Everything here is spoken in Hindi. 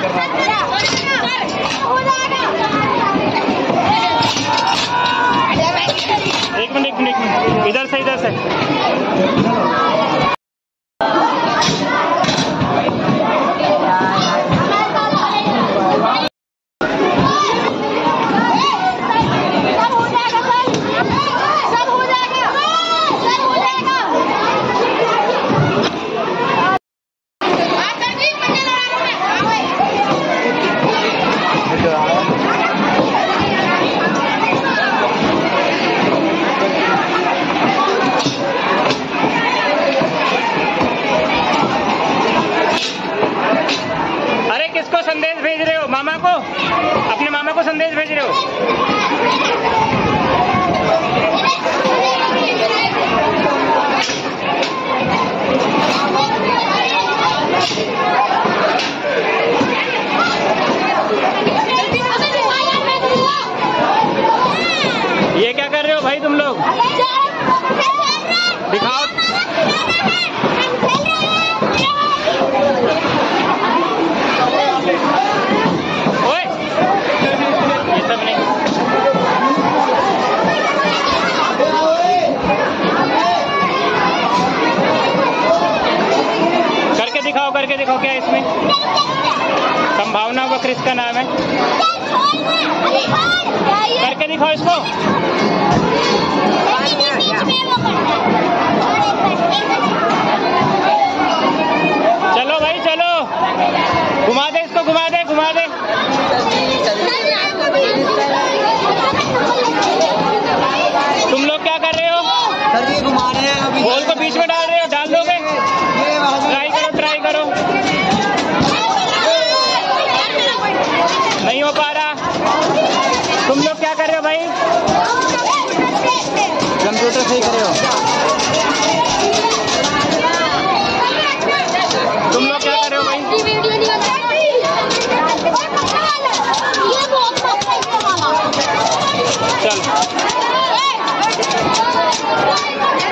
एक मिनट इधर से संदेश भेज रहे हो? मामा को, अपने मामा को संदेश भेज रहे हो? ये क्या कर रहे हो भाई तुम लोग? दिखाओ। ओए, ये सब नहीं। करके दिखाओ क्या इसमें? संभावना का क्रिस का नाम है। करके दिखाओ इसको। चलो भाई चलो, घुमा दे इसको, घुमा दे घुमा दे। तुम लोग क्या कर रहे हो? सर जी घुमा रहे हैं अभी। बॉल को बीच में डाल रहे हो, डाल दोगे? ट्राई करो। नहीं हो पा रहा। तुम लोग क्या कर रहे हो भाई? कंप्यूटर सही कर रहे हो। तुम लोग क्या कर रहे हो भाई? चल